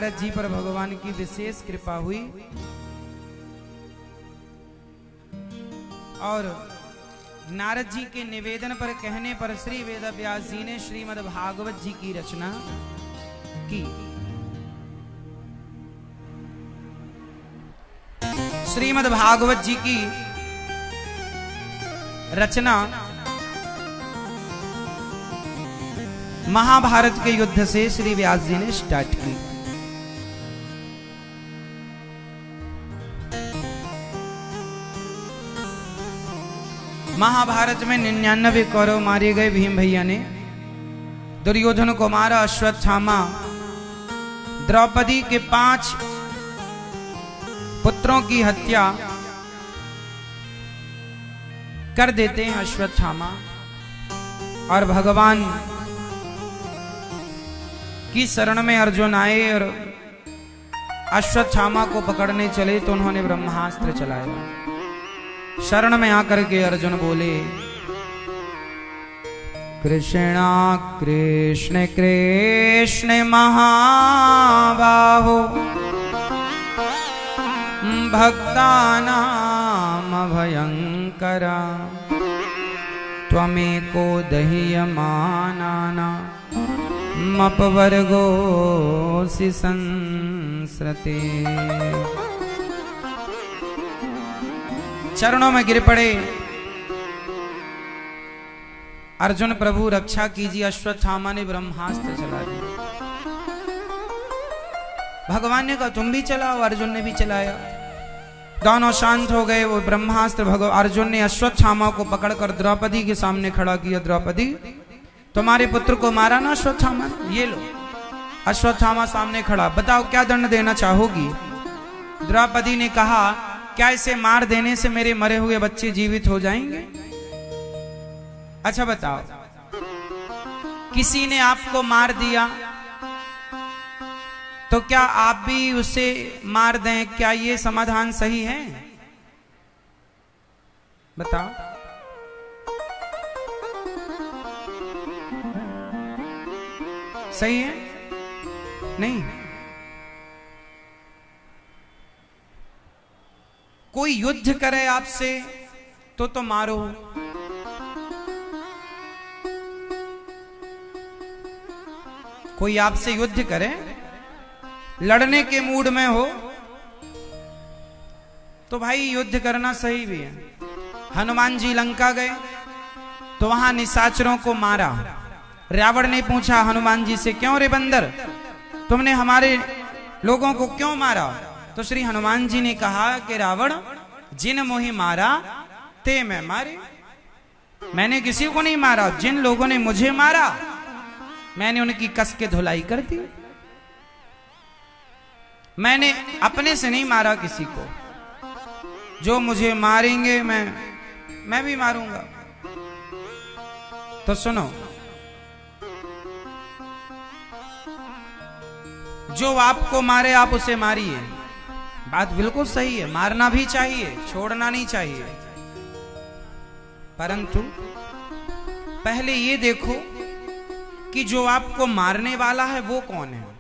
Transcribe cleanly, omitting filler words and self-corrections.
नारद जी पर भगवान की विशेष कृपा हुई और नारद जी के निवेदन पर कहने पर श्री वेदव्यास जी ने श्रीमद् भागवत जी की रचना की। श्रीमद् भागवत जी की रचना महाभारत के युद्ध से श्री व्यास जी ने स्टार्ट की। महाभारत में 99 कौरव मारे गए भीम भैया ने। दुर्योधन को मारा, अश्वत्थामा द्रौपदी के 5 पुत्रों की हत्या कर देते हैं अश्वत्थामा। और भगवान की शरण में अर्जुन आए और अश्वत्थामा को पकड़ने चले तो उन्होंने ब्रह्मास्त्र चलाया। शरण में आकर के अर्जुन बोले, कृष्णा कृष्ण कृष्ण महाबाहो भक्तानाम भयंकरा त्वमेको दह्यमानाना मपवर्गोऽसि संसृते। चरणों में गिर पड़े, अर्जुन प्रभु रक्षा कीजिए। अश्वत्थामा ने ब्रह्मास्त्र चला दिया। भगवान ने कहा तुम भी चलाओ, अर्जुन ने भी चलाया। दोनों शांत हो गए। वो ब्रह्मास्त्र अर्जुन ने अश्वत्थामा को पकड़कर द्रौपदी के सामने खड़ा किया। द्रौपदी, तुम्हारे पुत्र को मारा ना अश्वत्थामा, ये लो। अश्वत्थामा सामने खड़ा, बताओ क्या दंड देना चाहोगी? द्रौपदी ने कहा, क्या इसे मार देने से मेरे मरे हुए बच्चे जीवित हो जाएंगे? अच्छा बताओ, किसी ने आपको मार दिया तो क्या आप भी उसे मार दें? क्या ये समाधान सही है? बताओ। सही है? नहीं। कोई युद्ध करे आपसे तो मारो। कोई आपसे युद्ध करे, लड़ने के मूड में हो तो भाई युद्ध करना सही भी है। हनुमान जी लंका गए तो वहां निशाचरों को मारा। रावण ने पूछा हनुमान जी से, क्यों रे बंदर, तुमने हमारे लोगों को क्यों मारा? तो श्री हनुमान जी ने कहा कि रावण, जिन मोहि मारा ते मैं मारे। मैंने किसी को नहीं मारा, जिन लोगों ने मुझे मारा मैंने उनकी कस के धुलाई कर दी। मैंने अपने से नहीं मारा किसी को। जो मुझे मारेंगे मैं भी मारूंगा। तो सुनो, जो आपको मारे आप उसे मारिए, बात बिल्कुल सही है। मारना भी चाहिए, छोड़ना नहीं चाहिए। परंतु पहले ये देखो कि जो आपको मारने वाला है वो कौन है।